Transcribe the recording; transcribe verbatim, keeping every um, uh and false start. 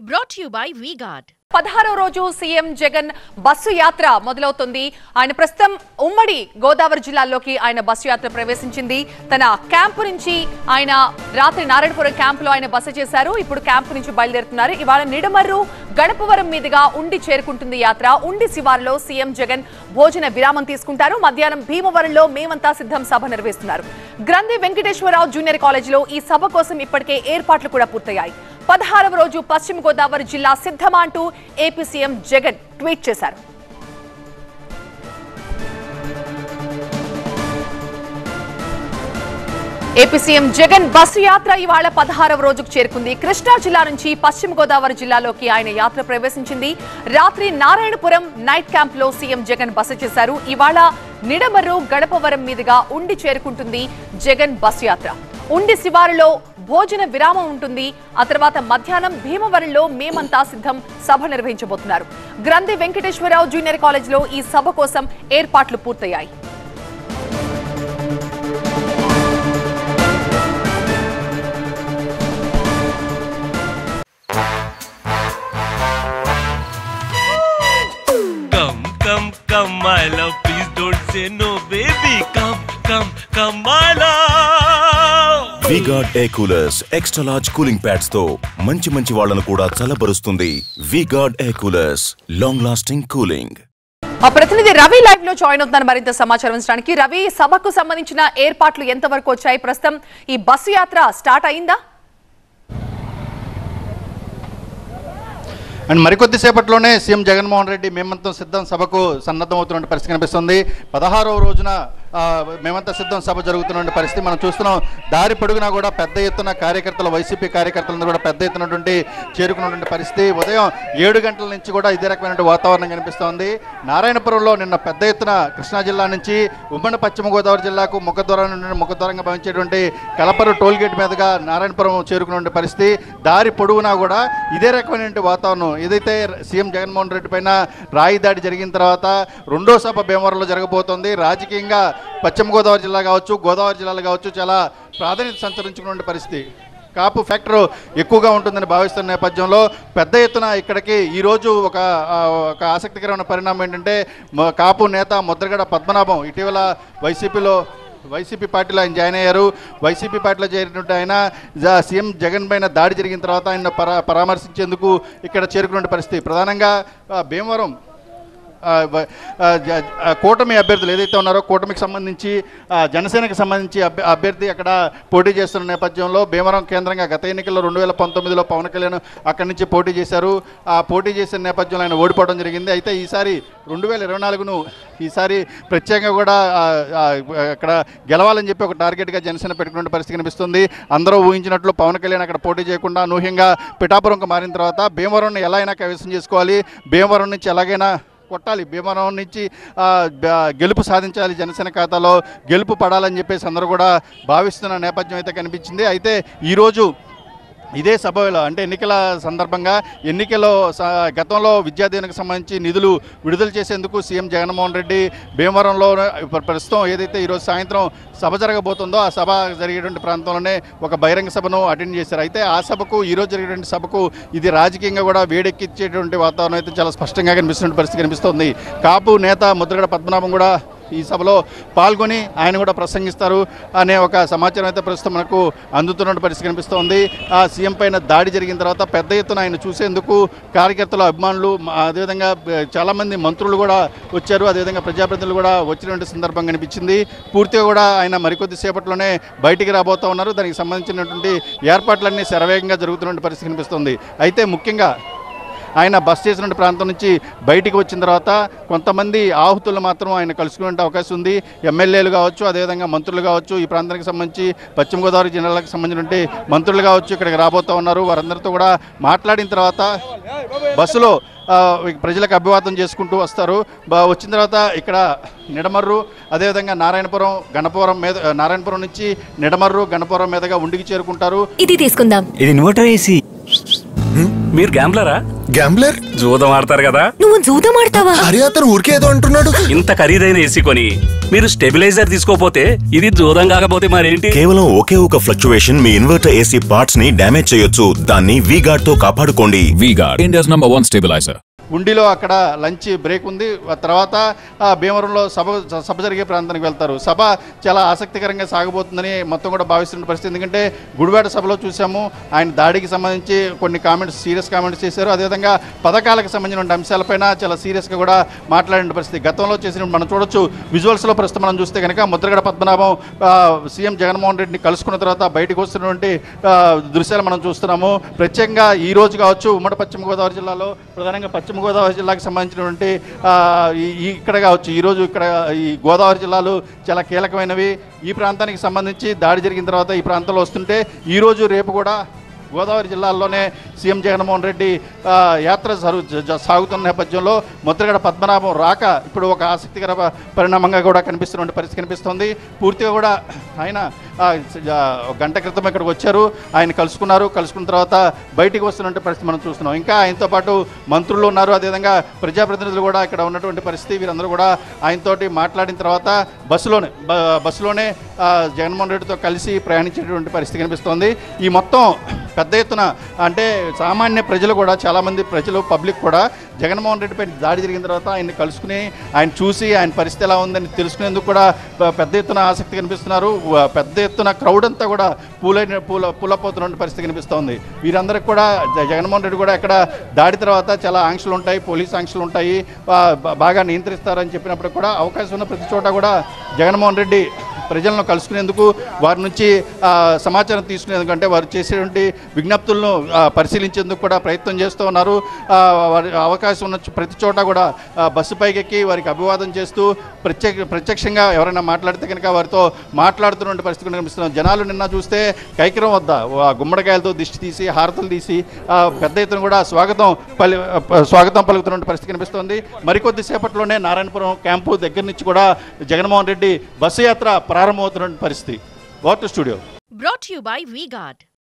Brought to you by V-Guard. పదహారో రోజు CM Jagan bus యాత్ర మొదలవుతుంది. ఆయన ప్రస్తుతం ఉమ్మడి గోదావరి జిల్లాలోకి ఆయన బస్సు యాత్ర ప్రవేశించింది. తన క్యాంపు నుంచి ఆయన రాత్రి నారాయణపురం క్యాంపులో ఆయన బస చేశారు. ఇప్పుడు క్యాంపు నుంచి బయలుదేరుతున్నారు. ఇవాళ నిడమర్రు గణపవరం మీదుగా ఉండి చేరుకుంటుంది యాత్ర. ఉండి శివారులో సీఎం జగన్ భోజన విరామం తీసుకుంటారు. మధ్యాహ్నం భీమవరంలో మేమంతా సిద్ధం సభ నిర్వహిస్తున్నారు. గ్రంథి వెంకటేశ్వరరావు జూనియర్ కాలేజీలో ఈ సభ కోసం ఇప్పటికే ఏర్పాట్లు కూడా పూర్తయ్యాయి. పదహారవ రోజు పశ్చిమ గోదావరి జిల్లా సిద్ధమా అంటూ ఏపీ సీఎం జగన్ ట్వీట్ చేశారు. ఏపీ సీఎం జగన్ బస్సు యాత్ర ఇవాళ పదహారవ రోజుకు చేరుకుంది. కృష్ణా జిల్లా నుంచి పశ్చిమ గోదావరి జిల్లాలోకి ఆయన యాత్ర ప్రవేశించింది. రాత్రి నారాయణపురం నైట్ క్యాంప్ లో సీఎం జగన్ బస చేశారు. ఇవాళ నిడమర్రు గణపవరం మీదుగా ఉండి చేరుకుంటుంది జగన్ బస్సు యాత్ర. ఉండి శివారులో భోజన విరామం ఉంటుంది. ఆ తర్వాత మధ్యాహ్నం భీమవరంలో మేమంతా సిద్ధం సభ నిర్వహించబోతున్నారు. గ్రంథి వెంకటేశ్వరరావు జూనియర్ కాలేజీలో ఈ సభ కోసం ఏర్పాట్లు పూర్తయ్యాయి. Come, come, come, my love, please don't say no, baby. Come, come, come, my love. V-Guard Air Coolers extra large cooling pads తో మంచి మంచి వాళ్ళను కూడా చల్లబరుస్తుంది. V-Guard Air Coolers long lasting cooling. మా ప్రతినిధి రవి లైవ్ లో జాయిన్ అవుతున్నారు మరింత సమాచారం ఇచ్చడానికి. రవి, సభకు సంబంధించిన ఏర్పాట్లు ఎంతవరకు వచ్చాయి? ప్రస్తుతం ఈ బస్సు యాత్ర స్టార్ట్ అయిందా? అండ్ మరికొద్దిసేపట్లోనే సీఎం జగన్మోహన్ రెడ్డి మేమంతా సిద్ధం సభకు సన్నద్ధమవుతున్న పరిస్థితి కనిపిస్తుంది. పదహారవ రోజున మేమంతా సిద్ధం సభ జరుగుతున్న పరిస్థితి మనం చూస్తున్నాం. దారి పొడుగునా కూడా పెద్ద ఎత్తున కార్యకర్తలు, వైసీపీ కార్యకర్తలను కూడా పెద్ద ఎత్తునటువంటి చేరుకున్నటువంటి పరిస్థితి. ఉదయం ఏడు గంటల నుంచి కూడా ఇదే రకమైనటువంటి వాతావరణం కనిపిస్తోంది. నారాయణపురంలో నిన్న పెద్ద ఎత్తున కృష్ణా జిల్లా నుంచి ఉమ్మడి పశ్చిమ గోదావరి జిల్లాకు ముఖద్వారం నుండి ముఖద్వారంగా భావించేటువంటి కలపరు టోల్గేట్ మీదుగా నారాయణపురం చేరుకున్న పరిస్థితి. దారి పొడుగునా కూడా ఇదే రకమైనటువంటి వాతావరణం. ఏదైతే సీఎం జగన్మోహన్ రెడ్డి పైన రాయి దాడి జరిగిన తర్వాత రెండో సభ భీమవరంలో జరగబోతోంది. రాజకీయంగా పశ్చిమ గోదావరి జిల్లా కావచ్చు, గోదావరి జిల్లాలు కావచ్చు, చాలా ప్రాధాన్యత సంతరించుకున్న పరిస్థితి. కాపు ఫ్యాక్టర్ ఎక్కువగా ఉంటుందని భావిస్తున్న నేపథ్యంలో పెద్ద ఎత్తున ఇక్కడికి ఈరోజు ఒక ఒక ఆసక్తికరమైన పరిణామం ఏంటంటే, కాపు నేత ముద్రగడ పద్మనాభం ఇటీవల వైసీపీలో వైసీపీ పార్టీలో ఆయన జాయిన్ అయ్యారు. వైసీపీ పార్టీలో చేరినట్టు ఆయన సీఎం జగన్ పైన దాడి జరిగిన తర్వాత ఆయన పరా పరామర్శించేందుకు ఇక్కడ చేరుకున్న పరిస్థితి. ప్రధానంగా భీమవరం కూటమి అభ్యర్థులు ఏదైతే ఉన్నారో, కూటమికి సంబంధించి జనసేనకి సంబంధించి అభ్యర్థి అక్కడ పోటీ చేస్తున్న నేపథ్యంలో భీమవరం కేంద్రంగా గత ఎన్నికల్లో రెండు వేల పంతొమ్మిదిలో పవన్ కళ్యాణ్ అక్కడి నుంచి పోటీ చేశారు. ఆ పోటీ చేసిన నేపథ్యంలో ఆయన ఓడిపోవడం జరిగింది. అయితే ఈసారి రెండు వేల ఇరవై నాలుగును ఈసారి ప్రత్యేకంగా కూడా అక్కడ గెలవాలని చెప్పి ఒక టార్గెట్గా జనసేన పెట్టుకున్న పరిస్థితి కనిపిస్తుంది. అందరూ ఊహించినట్లు పవన్ కళ్యాణ్ అక్కడ పోటీ చేయకుండా అనూహ్యంగా పిఠాపురంకు మారిన తర్వాత భీమవరాన్ని ఎలా అయినా కైవసం చేసుకోవాలి, భీమవరం నుంచి ఎలాగైనా కొట్టాలి, భీమవరం నుంచి గెలుపు సాధించాలి, జనసేన ఖాతాలో గెలుపు పడాలని చెప్పేసి అందరూ కూడా భావిస్తున్న నేపథ్యం అయితే కనిపించింది. అయితే ఈరోజు ఇదే సభలో అంటే ఎన్నికల సందర్భంగా ఎన్నికల్లో గతంలో విద్యాదీవెనకు సంబంధించి నిధులు విడుదల చేసేందుకు సీఎం జగన్మోహన్ రెడ్డి భీమవరంలో ప్రస్తుతం ఏదైతే ఈరోజు సాయంత్రం సభ జరగబోతుందో ఆ సభ జరిగేటువంటి ప్రాంతంలోనే ఒక బహిరంగ సభను అటెండ్ చేశారు. అయితే ఆ సభకు ఈరోజు జరిగేటువంటి సభకు ఇది రాజకీయంగా కూడా వేడెక్కించేటువంటి వాతావరణం అయితే చాలా స్పష్టంగా కనిపిస్తున్న పరిస్థితి కనిపిస్తుంది. కాపు నేత ముద్రగడ పద్మనాభం కూడా ఈ సభలో పాల్గొని ఆయన కూడా ప్రసంగిస్తారు అనే ఒక సమాచారం అయితే ప్రస్తుతం మనకు అందుతున్న పరిస్థితి కనిపిస్తోంది. ఆ సీఎం పైన దాడి జరిగిన తర్వాత పెద్ద ఎత్తున ఆయన చూసేందుకు కార్యకర్తలు, అభిమానులు, అదేవిధంగా చాలామంది మంత్రులు కూడా వచ్చారు. అదేవిధంగా ప్రజాప్రతినిధులు కూడా వచ్చినటువంటి సందర్భం కనిపించింది. పూర్తిగా కూడా ఆయన మరికొద్ది సేపట్లోనే బయటికి రాబోతూ ఉన్నారు. దానికి సంబంధించినటువంటి ఏర్పాట్లన్నీ శరవేగంగా జరుగుతున్న పరిస్థితి కనిపిస్తుంది. అయితే ముఖ్యంగా ఆయన బస్ చేసిన ప్రాంతం నుంచి బయటికి వచ్చిన తర్వాత కొంతమంది ఆహుతులు మాత్రం ఆయన కలుసుకునే అవకాశం ఉంది. ఎమ్మెల్యేలు కావచ్చు, అదేవిధంగా మంత్రులు కావచ్చు, ఈ ప్రాంతానికి సంబంధించి పశ్చిమ గోదావరి జిల్లాలకు సంబంధించినటువంటి మంత్రులు కావచ్చు ఇక్కడికి రాబోతూ ఉన్నారు. వారందరితో కూడా మాట్లాడిన తర్వాత బస్సులో ప్రజలకు అభివాదం చేసుకుంటూ వస్తారు. వచ్చిన తర్వాత ఇక్కడ నిడమర్రు, అదేవిధంగా నారాయణపురం, గణపవరం మీద నారాయణపురం నుంచి నిడమర్రు, గణపవరం మీదుగా ఉండికి చేరుకుంటారు. ఇది తీసుకుందాం. ఇది ఇన్వర్టర్ ఏసీ. మీరు గ్యాంబ్లరా? గ్యాంబ్లర్ జూదం ఆడతారు కదా. నువ్వు జూదం ఆడతావా? అరే అతను ఊరికే ఏదో అంటున్నాడు. ఇంత ఖరీదైన ఏసీ కొని మీరు స్టెబిలైజర్ తీసుకోపోతే ఇది జూదం కాకపోతే మరేంటి? కేవలం ఒకే ఒక ఫ్లక్చువేషన్ మీ ఇన్వర్టర్ ఏసీ పార్ట్స్ ని డ్యామేజ్ చేయొచ్చు. దాన్ని వీగార్డ్ తో కాపాడుకోండి. V Guard India's number one stabiliser. ఉండిలో అక్కడ లంచ్ బ్రేక్ ఉంది. తర్వాత భీమవరంలో సభ సభ జరిగే ప్రాంతానికి వెళ్తారు. సభ చాలా ఆసక్తికరంగా సాగబోతుందని మొత్తం కూడా భావిస్తున్న పరిస్థితి. ఎందుకంటే గుడివాడ సభలో చూసాము ఆయన దాడికి సంబంధించి కొన్ని కామెంట్స్, సీరియస్ కామెంట్స్ చేశారు. అదేవిధంగా పథకాలకు సంబంధించిన అంశాలపైన చాలా సీరియస్గా కూడా మాట్లాడిన పరిస్థితి గతంలో చేసిన మనం చూడొచ్చు. విజువల్స్లో ప్రస్తుతం మనం చూస్తే కనుక ముద్రగడ పద్మనాభం సీఎం జగన్మోహన్ రెడ్డిని కలుసుకున్న తర్వాత బయటకు వస్తున్నటువంటి దృశ్యాలు మనం చూస్తున్నాము. ప్రత్యేకంగా ఈ రోజు కావచ్చు ఉమ్మడి పశ్చిమ గోదావరి జిల్లాలో ప్రధానంగా పశ్చిమ గోదావరి జిల్లాకు సంబంధించినటువంటి ఇక్కడ కావచ్చు ఈరోజు ఇక్కడ ఈ గోదావరి జిల్లాలు చాలా కీలకమైనవి. ఈ ప్రాంతానికి సంబంధించి దాడి జరిగిన తర్వాత ఈ ప్రాంతంలో వస్తుంటే ఈరోజు రేపు కూడా గోదావరి జిల్లాల్లోనే సీఎం జగన్మోహన్ రెడ్డి యాత్ర సాగుతున్న నేపథ్యంలో ముద్రగడ పద్మనాభం రాక ఇప్పుడు ఒక ఆసక్తికర పరిణామంగా కూడా కనిపిస్తున్న పరిస్థితి కనిపిస్తుంది. పూర్తిగా కూడా ఆయన గంట క్రితం ఇక్కడికి వచ్చారు, ఆయన కలుసుకున్నారు. కలుసుకున్న తర్వాత బయటికి వస్తున్న పరిస్థితి మనం చూస్తున్నాం. ఇంకా ఆయనతో పాటు మంత్రులు ఉన్నారు, అదేవిధంగా ప్రజాప్రతినిధులు కూడా ఇక్కడ ఉన్నటువంటి పరిస్థితి. వీరందరూ కూడా ఆయనతోటి మాట్లాడిన తర్వాత బస్సులోనే బస్సులోనే జగన్మోహన్ రెడ్డితో కలిసి ప్రయాణించేటువంటి పరిస్థితి కనిపిస్తోంది. ఈ మొత్తం పెద్ద ఎత్తున అంటే సామాన్య ప్రజలు కూడా చాలామంది ప్రజలు పబ్లిక్ కూడా జగన్మోహన్ రెడ్డిపై దాడి జరిగిన తర్వాత ఆయన్ని కలుసుకుని ఆయన చూసి ఆయన పరిస్థితి ఎలా ఉందని తెలుసుకునేందుకు కూడా పెద్ద ఎత్తున ఆసక్తి కనిపిస్తున్నారు. పెద్ద ఎత్తున క్రౌడ్ అంతా కూడా పూలైన పూల పూలపోతున్న పరిస్థితి కనిపిస్తోంది. వీరందరికీ కూడా జగన్మోహన్ రెడ్డి కూడా ఇక్కడ దాడి తర్వాత చాలా ఆంక్షలు ఉంటాయి, పోలీస్ ఆంక్షలు ఉంటాయి, బాగా నియంత్రిస్తారని చెప్పినప్పుడు కూడా అవకాశం ఉన్న ప్రతి చోట కూడా జగన్మోహన్ రెడ్డి ప్రజలను కలుసుకునేందుకు వారి నుంచి సమాచారం తీసుకునేందుకు అంటే వారు చేసేటువంటి విజ్ఞప్తులను పరిశీలించేందుకు కూడా ప్రయత్నం చేస్తూ ఉన్నారు. వారి అవకాశం ఉన్న ప్రతి చోట కూడా బస్సు పైకెక్కి వారికి అభివాదం చేస్తూ ప్రత్యేక ప్రత్యక్షంగా ఎవరైనా మాట్లాడితే కనుక వారితో మాట్లాడుతున్న పరిస్థితి కనిపిస్తున్నాం. జనాలు నిన్న చూస్తే కైకరం వద్ద గుమ్మడికాయలతో దిష్టి తీసి హారతలు తీసి పెద్ద ఎత్తున కూడా స్వాగతం పలి స్వాగతం పలుకుతున్న పరిస్థితి కనిపిస్తోంది. మరికొద్ది సేపట్లోనే నారాయణపురం క్యాంపు దగ్గర నుంచి కూడా జగన్మోహన్ రెడ్డి బస్సు యాత్ర ప్రారంభమవుతున్న పరిస్థితి. Water studio brought you by V-Guard.